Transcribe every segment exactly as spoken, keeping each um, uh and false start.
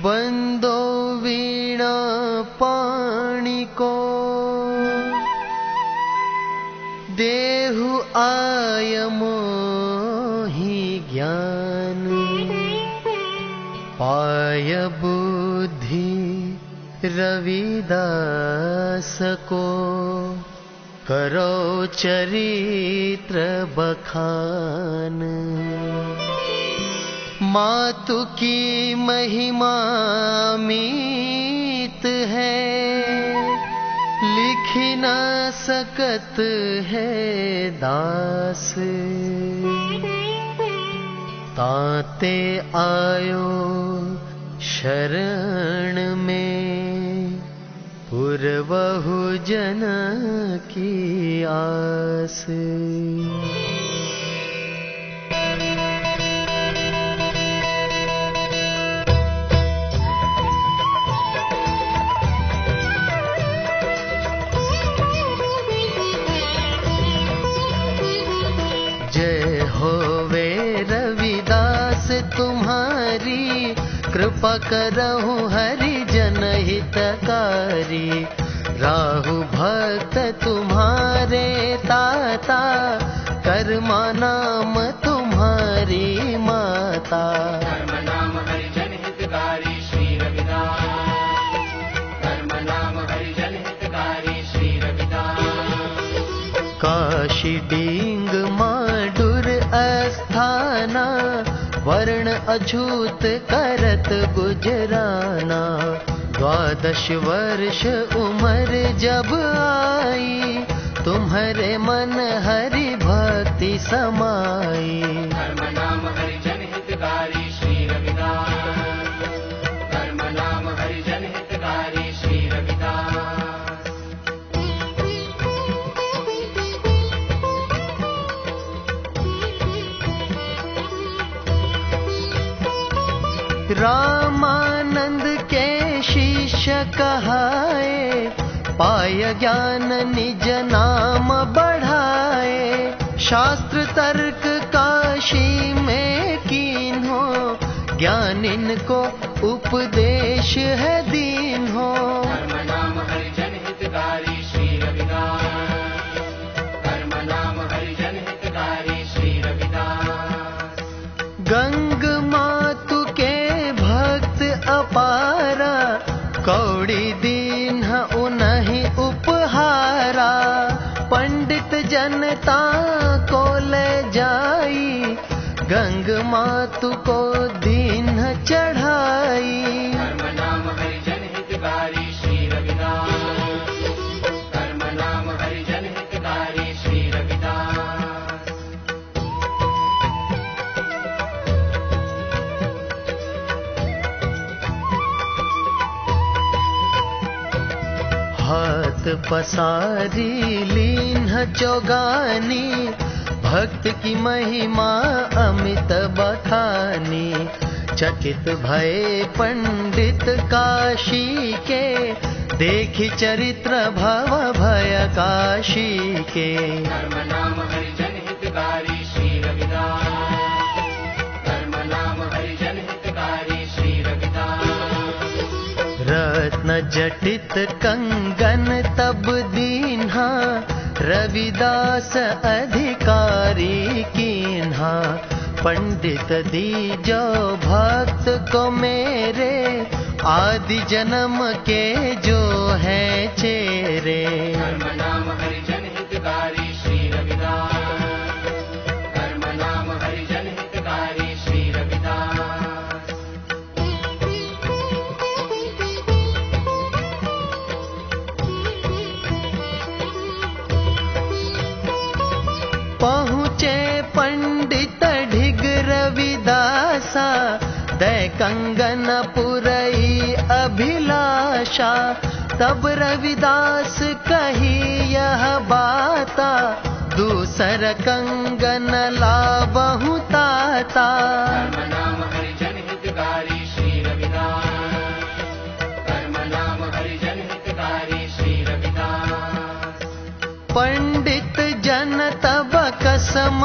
बंदो वीणा पाणी को, देहु आय मोहि ज्ञान, पाय बुद्धि रविदास को, करो चरित्र बखान। मातु की महिमा मीत है, लिख न सकत है दास। ताते आयो शरण में, पुरवहु जन की आस। जय होवे रविदास तुम्हारी, कृपा करहु हरि जन हितकारी। राहु भक्त तुम्हारे ताता, कर्मा नाम तुम्हारी माता। कर्म नाम हरिजन हितकारी श्री रविदास, कर्म नाम हरिजन हितकारी श्री रविदास। काशी डींग माडुर अस्थाना, वर्ण अछूत करत गुजराना। द्वादश वर्ष उम्र जब आई, तुम्हारे मन हरि भक्ति समाई। कर्म नाम हरिजन हितकारी श्री रविदास, कर्म नाम हरिजन हितकारी श्री रविदास। रामानंद के शिष्य कहाए, पाय ज्ञान निज नाम बढ़ाए। शास्त्र तर्क काशी में कीन्हो, ज्ञान इनको उपदेश है दीन्हो। कर्म नाम हरिजन हितकारी श्री रविदास, कर्म नाम हरिजन हितकारी श्री रविदास। गंग मातु के भक्त अपारा, कौड़ी दीन उन्हीं उपहारा। पंडित जनता को ले जाई, गंग मातु को दीन चढ़ाई। कर्म नाम हरिजन हितकारी श्री रविदास, कर्म नाम हरिजन हितकारी श्री रविदास। हाथ पसारी लीन चौगानी, भक्त की महिमा अमित बखानी। चकित भये पंडित काशी के, देखी चरित्र भव भय काशी के। कर्म नाम हरिजन हितकारी श्री रविदास, कर्म नाम हरिजन हितकारी श्री रविदास। रत्न जटित कंगन तब दीन्हा, रविदास अधिकारी कीन्हा। पंडित दीजो भक्त को मेरे, आदि जन्म के जो है चेरे। कर्म नाम हरिजन हितकारी श्री रविदास, कर्म नाम हरिजन हितकारी श्री रविदास। पहुँचे पंडित ढिग रविदासा, दै कंगन पुरई अभिलाषा। तब रविदास कही यह बाता, दूसर कंगन लाबहु ताता। कर्म नाम हरिजन हितकारी श्री रविदास, कर्म नाम हरिजन हितकारी श्री रविदास। पंडित जन तब कसम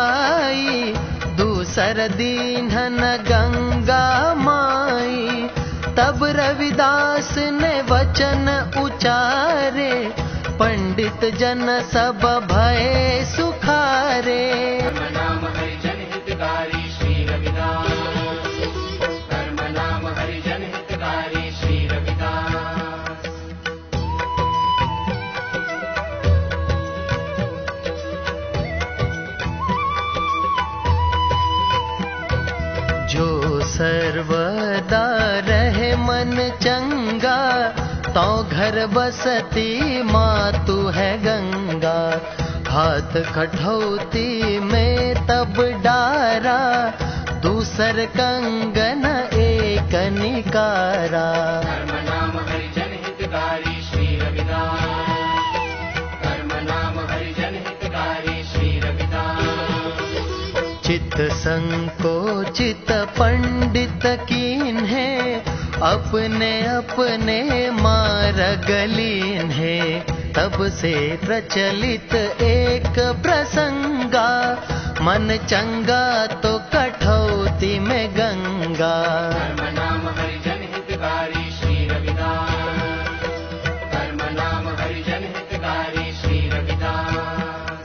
उठाई, दूसर दीन्हन गंगा माई। तब रविदास ने वचन उचारे, पंडित जन सब भय सुखारे। कर्म नाम हरिजन हितकारी श्री रविदास, कर्म नाम हरिजन हितकारी श्री रविदास। जो सर्वदा रहे मन चंगा, तो घर बसती मातु है गंगा। हाथ कठौती में तब डारा, दूसर कंगन एक निकारा। कर्म नाम हरिजन हितकारी श्री रविदास, कर्म नाम हरिजन हितकारी श्री रविदास। चित संकोचित पंडित कीन्हे, अपने अपने मार्ग लीन्हे। तब से प्रचलित एक प्रसंगा, मन चंगा तो कठौती में गंगा। कर्म नाम हरिजन हितकारी श्री रविदास, कर्म नाम हरिजन हितकारी श्री रविदास।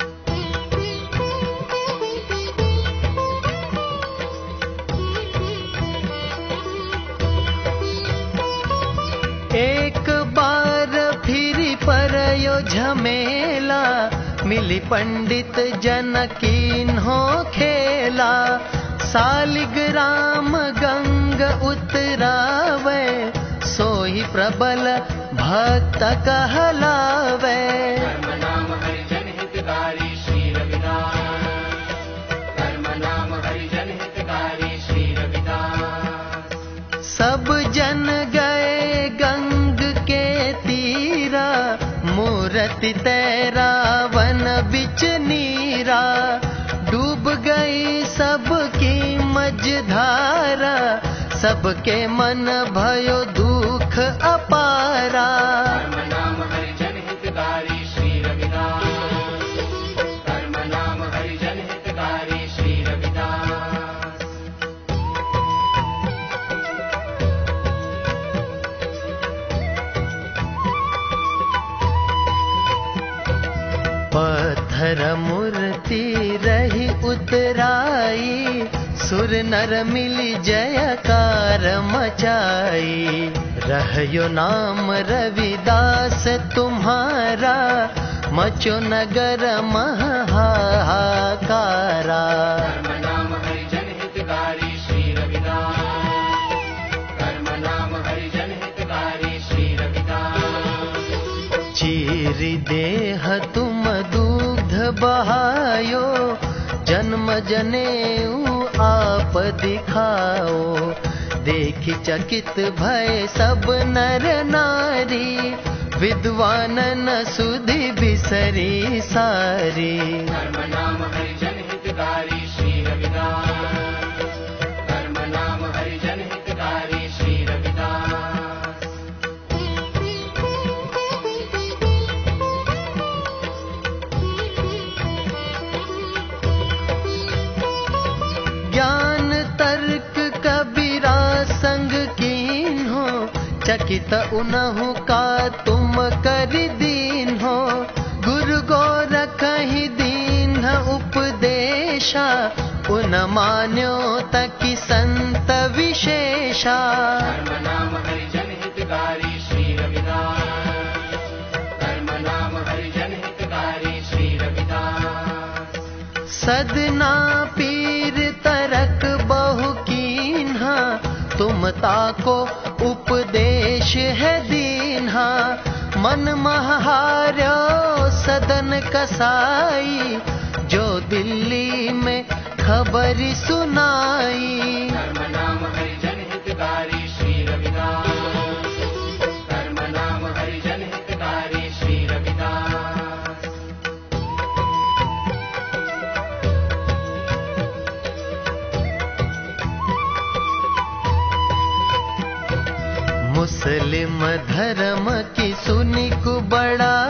एक बार फिरी परयो झमेला, मिली पंडित जन कीन्हो खेला। सालिग्राम गंग उतरावे, सोई प्रबल भक्त कहलावे। कर्म नाम हरिजन हितकारी श्री रविदास, कर्म नाम हरिजन हितकारी श्री रविदास। सब जन गए गंग के तीरा, मूर्ति तैरा वन बिच नीरा। डूब गई सबकी मझधारा, सबके मन भयो दुख अपारा। कर्म नाम हरिजन हितकारी श्री रविदास, कर्म नाम हरिजन हितकारी श्री रविदास। पत्थर मूर्ति रही उतराई, सुर नर मिली जयकार मचाई। रहयो नाम रविदास तुम्हारा, मचो नगर महाहाकारा। कर्म नाम हरिजन हितकारी श्री रविदास, कर्म नाम हरिजन हितकारी श्री रविदास। चीरी देह तुम दूध बहायो, जन्म जनेऊ आप दिखाओ। देखी चकित भय सब नर नारी, विद्वानन सुधि बिसरी सारी। कर्म नाम हरिजन हितकारी श्री रविदास, कर्म नाम हरिजन हितकारी श्री रविदास। ज्ञान तर्क कबीरा संग कीन्हो, चकित उनहु का तुम कर दीन्हो। गुरु गोरखहि दीन उपदेशा, उन मान्यो तकि संत विशेषा। कर्म नाम हरिजन हितकारी श्री रविदास, कर्म नाम हरिजन हितकारी श्री रविदास। सदना पीर तरक बहु कीन्हा, तुम ताको उपदेश है दीन्हा। मन महार्यो सदन कसाई, जो दिल्ली में खबर सुनाई। कर्म नाम हरिजन हितकारी श्री रविदास, कर्म नाम हरिजन हितकारी श्री रविदास। मुस्लिम धर्म की सुनी को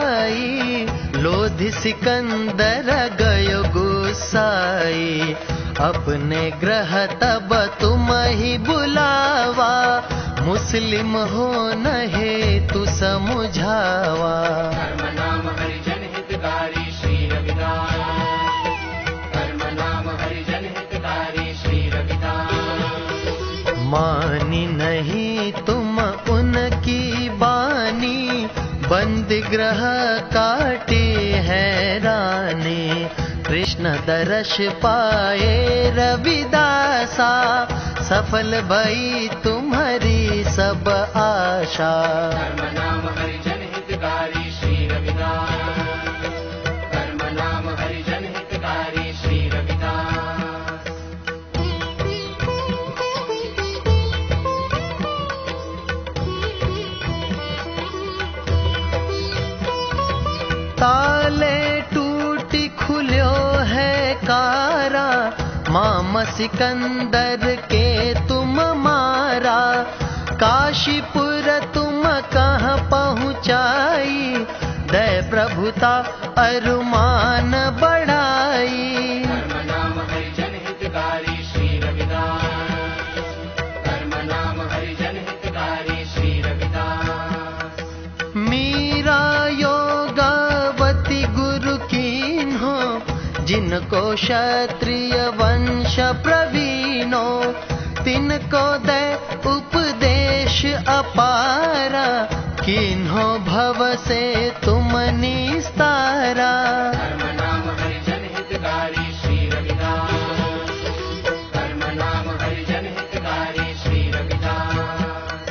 बड़ाई, लोधी सिकंदर गयो गुस्साई। अपने ग्रह तब तुम ही बुलावा, मुस्लिम हो न हेतु समुझावा। कर्म नाम हरिजन हितकारी श्री रविदास, कर्म नाम हरिजन हितकारी श्री रविदास। मानी नहीं तुम उनकी बानी, बंद ग्रह काटे हैरानी। कृष्ण दर्श पाए रविदासा, सफल भई तुम्हारी सब आशा। कर्म नाम हरिजन हितकारी श्री रविदास, कर्म नाम हरिजन हितकारी श्री रविदास। ताले टूटी खुल्यो है कारा, माम सिकंदर के तुम मारा। काशीपुर तुम कहाँ पहुँचाई, दय प्रभुता अरुमान बढ़ाई। कर्म नाम हरिजन हितकारी श्री रविदास, कर्म नाम हरिजन हितकारी श्री रविदास। मीरा योगावती गुरु कीन्हो, जिनको क्षत्रिय वंश प्रवीणो। तिनको दे उपदेश अपारा, किन्हो भव से तुम निस्तारा। कर्म नाम हरिजन हितकारी श्री रविदास, कर्म नाम हरिजन हितकारी श्री रविदास।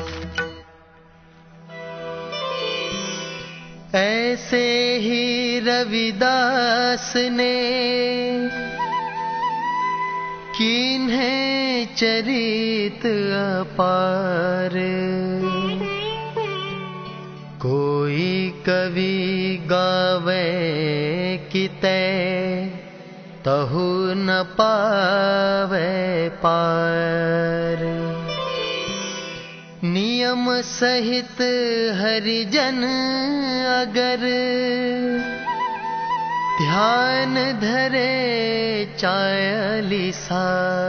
ऐसे ही रविदास ने किन्हें चरित अपार। कोई कवि गावे किते, तहु न पावे पार। नियम सहित हरिजन अगर, ध्यान धरे चालीसा।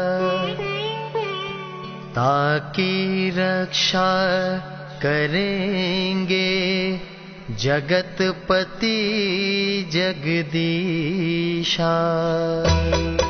ताकि रक्षा करेंगे जगतपति जगदीशा।